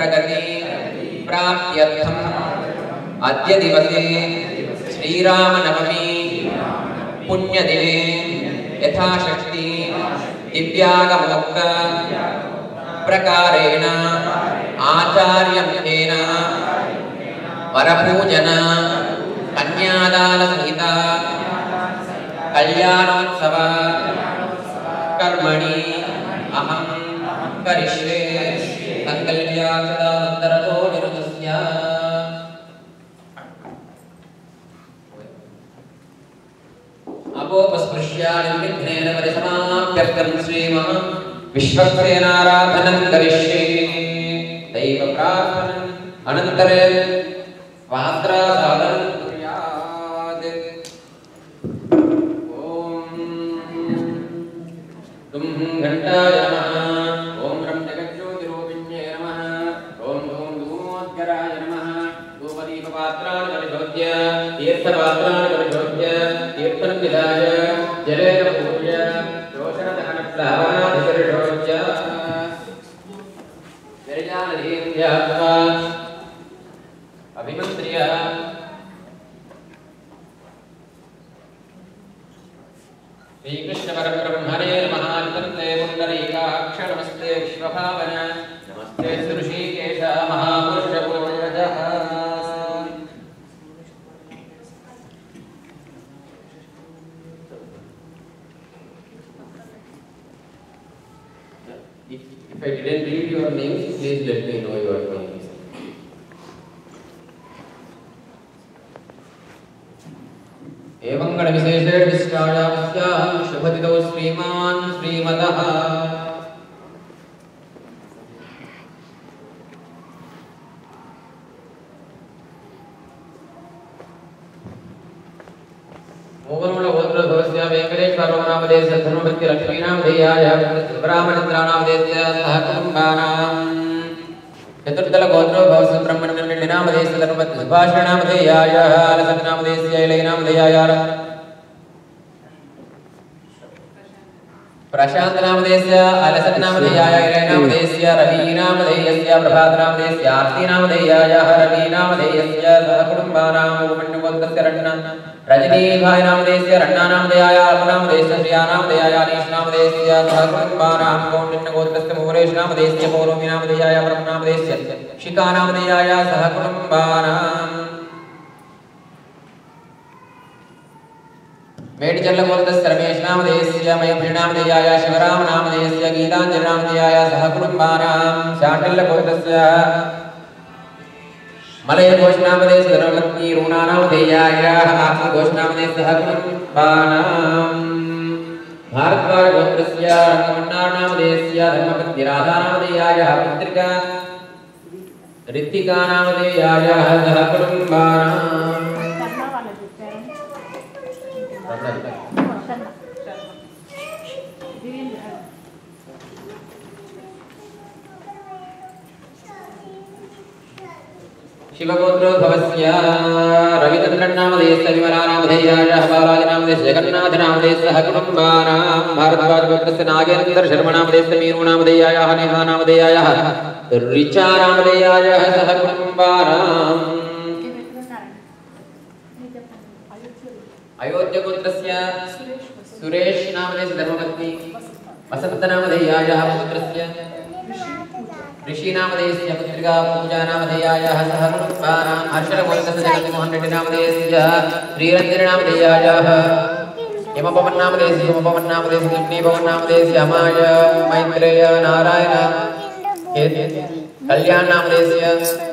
प्रगति प्राप्त्यर्थम अद्य दिवसे श्रीरामनवमी पुण्यदिने यथाशक्ति दिव्यागमोक्त प्रकारेण आचार्यमुखेन वरपूजन कन्यादान सहित कल्याणोत्सव कर्मणि अहं करिष्ये संकल्प्याक्षदान्तरतो निरुतस्य अपोपस्पृश्यानिर्विघ्नेन परिसमाप्यर्थं श्रीमः विश्वक्सेनाराधनं करिष्ये दैवप्रार्थनम् अनन्तरे पात्रासादनं कुर्यात् ॐ घण्टाय नमः ॐ रम्यगज्योतिरूपिण्ये नमः ॐ धूम धूमोद्गराय नमः धूपदीपपात्राणि परिशोध्य तीर्थपात्राणि परिशोध्य तीर्थं विधाय जलेन पूज्य रोषणदहनप्लावनाधिकरिशोध्य विरजानदीं ध्यात्वा अभिमन्त्र्य श्रीकृष्णपरब्रह्मणे नमः नमस्ते पुण्डरीकाक्ष नमस्ते विश्वभावन नमस्ते Rishikesh महापुरुषपूर्वजः If I didn't read your names, please let me know your names. एवं गणविशेषेण विशिष्टायां शुभतिथौ श्रीमान् श्रीमतः मोहनमूलगोत्रोद्भवस्य वेङ्कटेश्वरनामधेयस्य धर्मपत्य लक्ष्मीनामधेयाय ब्राह्मणेन्द्राणामधेयस्य सह कुटुम्बानां चतुर्थलगोत्रोद्भवस्य ब्रह्मण्यनामधेयस्य धर्मपत्य सुभाषणामधेयाय अलसनामधेयस्य इलयनामधेयाय प्रशान्तनामधेयस्य अलसनामधेयाय इलयनामधेयस्य रवीनामधेयस्य प्रभातनामधेयस्य आर्तिनामधेयाय रवीनामधेयस्य सह कुटुम्बानां ब्रह्मण्यगोत्रस्य रजनीभाई नामधेयस्य रण्णानामधेयाय अल्पनामधेयस्य श्रियानामधेयाय अनीशनामधेयस्य सहकुटुम्बानां कौण्डिन्यगोत्रस्य मोरेशनामधेयस्य पौरोमिनामधेयाय ब्रह्मनामधेयस्य शिखानामधेयाय सहकुटुम्बानां मेडिचल्लगोत्रस्य रमेशनामधेयस्य मैत्रिनामधेयाय शिवरामनामधेयस्य गीताञ्जलिनामधेयाय सहकुटुम्बानां शाण्डिल्यगोत्रस्य मलय घोषणामधेयस्य धर्मपत्नी रूणानामधेयाय आखि घोषणामधेयस्य सहकुटुम्बानां भारद्वाजगोत्रस्य रङ्गमण्णानामधेयस्य धर्मपत्नी राधानामधेयाय पुत्रिका ऋत्तिकानामधेयाय सहकुटुम्बानां शिवगोत्रोद्भवस्य रविचन्द्रन्नामधेयस्य विमलानामधेयाय बालाजनामधेयस्य जगन्नाथनामधेयस्य सहकुटुम्बानां भारद्वाजगोत्रस्य नागेन्द्रशर्मनामधेयस्य मीरूनामधेयाय नेहानामधेयाय ऋचानामधेयाय सहकुटुम्बानां अयोध्यगोत्रस्य सुरेशनामधेयस्य धर्मपत्नी वसन्तनामधेयाय पुत्रस्य ऋषिनामधेयस्य पुत्रिका पूजानामधेयाय सहकुटुम्बानां हर्षलगोत्रस्य जगन्मोहनरेड्डिनामधेयस्य श्रीरञ्जननामधेयाय यमपवन्नामधेयस्य सुमपवन्नामधेयस्य लक्ष्मीभवन्नामधेयस्य अमाय Maitreya Narayan कल्याणनामधेयस्य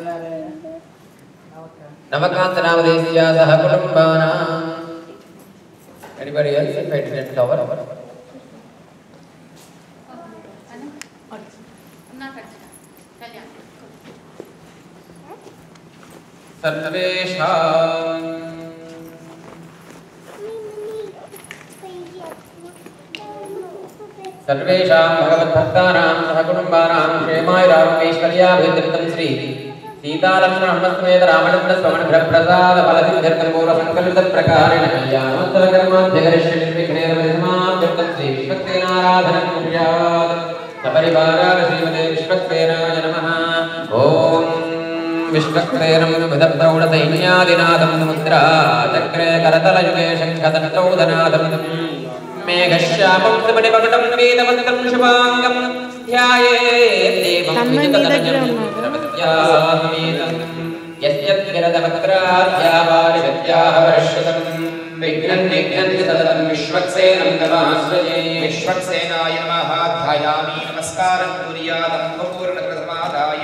नवकान्तनामधेयस्य सहकुटुम्बानां Anybody else if I didn't cover? सर्वेषां भगवद्भक्तानां सहकुटुम्बानां क्षेमाय रामैश्वर्याभिवृद्धिं श्री सीतालक्ष्मणसमेत रामचन्द्रस्वामिप्रसाद फलसिद्ध्यर्थं पूर्वसङ्कल्पितप्रकारेण कल्याणोत्सवकर्माध्यकरिष्ये निर्विघ्नेन परिसमाप्त्यर्थं श्री विश्वक्सेनाराधनं कुर्यात् सपरिवाराय श्रीमते विश्वक्सेनाय नमः। ओम विश्वक्सेनं विदप्रौढसैन्यादिनादं मुद्रा चक्रे करतलयुगे शङ्खदण्डौदनादं मेघश्यामं सुमणिमकुटं वेदवन्तं शुभाङ्गं ध्यायेत् देवं विदिततनयं द्रवत्यामेतं यस्यद्विरदवक्त्राद्यावारिविद्याः वर्षितं विघ्नं विघ्नन्ति सततं विश्वक्सेनं नमास्महे विश्वक्सेनाय नमः ध्यायामि नमस्कारं कुर्यादं पूर्णकृतमादाय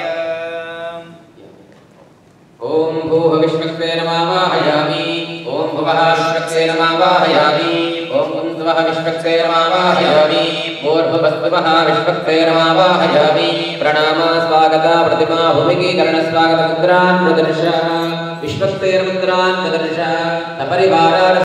ओम भूः विश्वक्सेनमावाहयामि ओम भुवः विश्वक्सेनमावाहयामि ओम कुन्त्वः विश्वक्सेनमावाहयामि भूर्भुवस्त्वः विश्वक्सेनमावाहयामि प्रणामा स्वागता प्रतिमा भूमिकीकरण स्वागत मुद्रान् प्रदर्श विश्वक्सेन मुद्रान् प्रदर्श सपरिवारान्